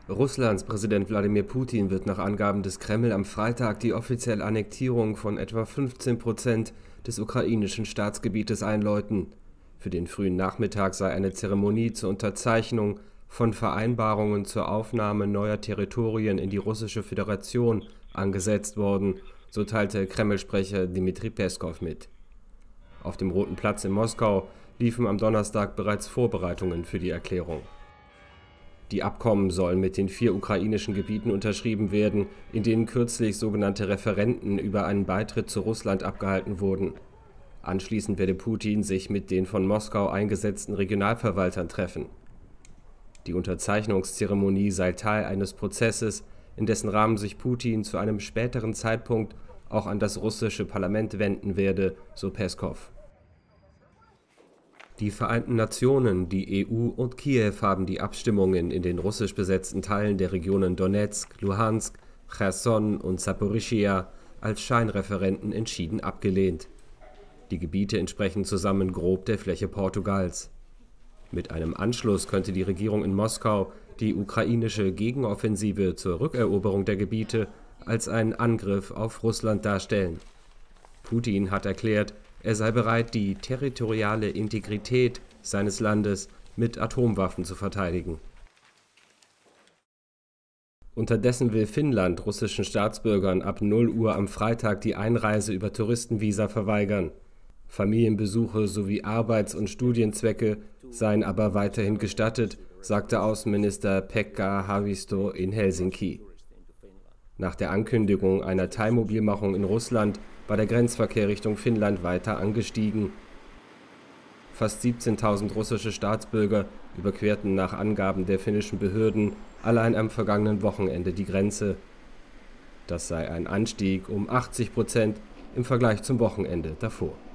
Russlands Präsident Wladimir Putin wird nach Angaben des Kreml am Freitag die offizielle Annektierung von etwa 15% des ukrainischen Staatsgebietes einläuten. Für den frühen Nachmittag sei eine Zeremonie zur Unterzeichnung von Vereinbarungen zur Aufnahme neuer Territorien in die Russische Föderation angesetzt worden, so teilte Kreml-Sprecher Dmitri Peskow mit. Auf dem Roten Platz in Moskau liefen am Donnerstag bereits Vorbereitungen für die Erklärung. Die Abkommen sollen mit den 4 ukrainischen Gebieten unterschrieben werden, in denen kürzlich sogenannte Referenden über einen Beitritt zu Russland abgehalten wurden. Anschließend werde Putin sich mit den von Moskau eingesetzten Regionalverwaltern treffen. Die Unterzeichnungszeremonie sei Teil eines Prozesses, in dessen Rahmen sich Putin zu einem späteren Zeitpunkt auch an das russische Parlament wenden werde, so Peskow. Die Vereinten Nationen, die EU und Kiew haben die Abstimmungen in den russisch besetzten Teilen der Regionen Donezk, Luhansk, Cherson und Saporischschja als Scheinreferenden entschieden abgelehnt. Die Gebiete entsprechen zusammen grob der Fläche Portugals. Mit einem Anschluss könnte die Regierung in Moskau die ukrainische Gegenoffensive zur Rückeroberung der Gebiete als einen Angriff auf Russland darstellen. Putin hat erklärt, er sei bereit, die territoriale Integrität seines Landes mit Atomwaffen zu verteidigen. Unterdessen will Finnland russischen Staatsbürgern ab 0 Uhr am Freitag die Einreise über Touristenvisa verweigern. Familienbesuche sowie Arbeits- und Studienzwecke seien aber weiterhin gestattet, sagte Außenminister Pekka Haavisto in Helsinki. Nach der Ankündigung einer Teilmobilmachung in Russland war der Grenzverkehr Richtung Finnland weiter angestiegen. Fast 17.000 russische Staatsbürger überquerten nach Angaben der finnischen Behörden allein am vergangenen Wochenende die Grenze. Das sei ein Anstieg um 80% im Vergleich zum Wochenende davor.